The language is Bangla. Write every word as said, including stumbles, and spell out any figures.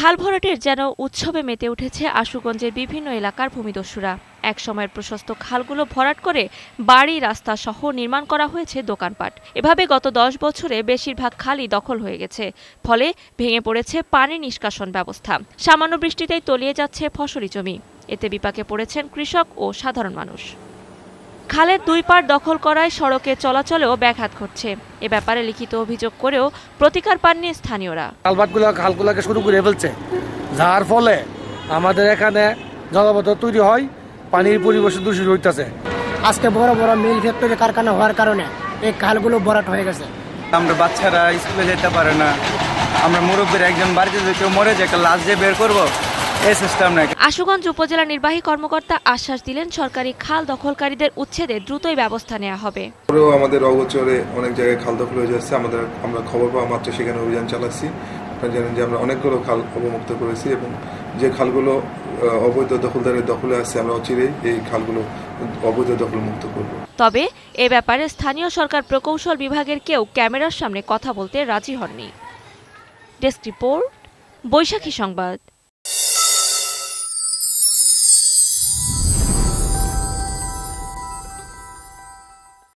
খাল ভরাটের যেন উৎসবে মেতে উঠেছে আশুগঞ্জের বিভিন্ন এলাকার ভূমিদস্যুরা। এক সময়ের প্রশস্ত খালগুলো ভরাট করে বাড়ি, রাস্তা সহ নির্মাণ করা হয়েছে দোকানপাট। এভাবে গত দশ বছরে বেশিরভাগ খালই দখল হয়ে গেছে, ফলে ভেঙে পড়েছে পানি নিষ্কাশন ব্যবস্থা। সামান্য বৃষ্টিতেই তলিয়ে যাচ্ছে ফসলি জমি। এতে বিপাকে পড়েছেন কৃষক ও সাধারণ মানুষ। খালের দুই পাড় দখল করায় সড়কে চলাচলেও ব্যাঘাত ঘটছে। এ ব্যাপারে লিখিত অভিযোগ করেও প্রতিকার পাননি স্থানীয়রা। খালবাটগুলো খালগুলোকে শুরু করে ফেলছে, যার ফলে আমাদের এখানে জলাবদ্ধতা তৈরি হয়, পানির পরিবেশ দূষিত হইতেছে। আজকে বড় বড় মিল ফ্যাক্টরি কারখানা হওয়ার কারণে এই খালগুলো ভরাট হয়ে গেছে। আমরা বাচ্চারা স্কুলে যেতে পারে না, আমরা মুরব্বীর একজন বাড়িতে যদি কেউ মরে যায়, লাশ দিয়ে বের করবো, এই সিস্টেম নাই। আশুগঞ্জ উপজেলা নির্বাহী কর্মকর্তা আশ্বাস দিলেন, সরকারি খাল দখলকারীদের উচ্ছেদে দ্রুতই ব্যবস্থা নেওয়া হবে। আমাদের অগোচরে অনেক জায়গায় খাল দখল হয়ে যাচ্ছে, আমাদের আমরা খবর পাওয়া মাত্র সেখানে অভিযান চালাচ্ছি। আপনারা জানেন যে আমরা অনেকগুলো খাল অবমুক্ত করেছি এবং যে খালগুলো অবৈধ দখলদারের দখলে আছে, আমরা অচিরেই এই খালগুলো অবৈধ দখল মুক্ত করব। তবে এ ব্যাপারে স্থানীয় সরকার প্রকৌশল বিভাগের কেউ ক্যামেরার সামনে কথা বলতে রাজি হননি। ডেস্ক রিপোর্ট, বৈশাখী সংবাদ।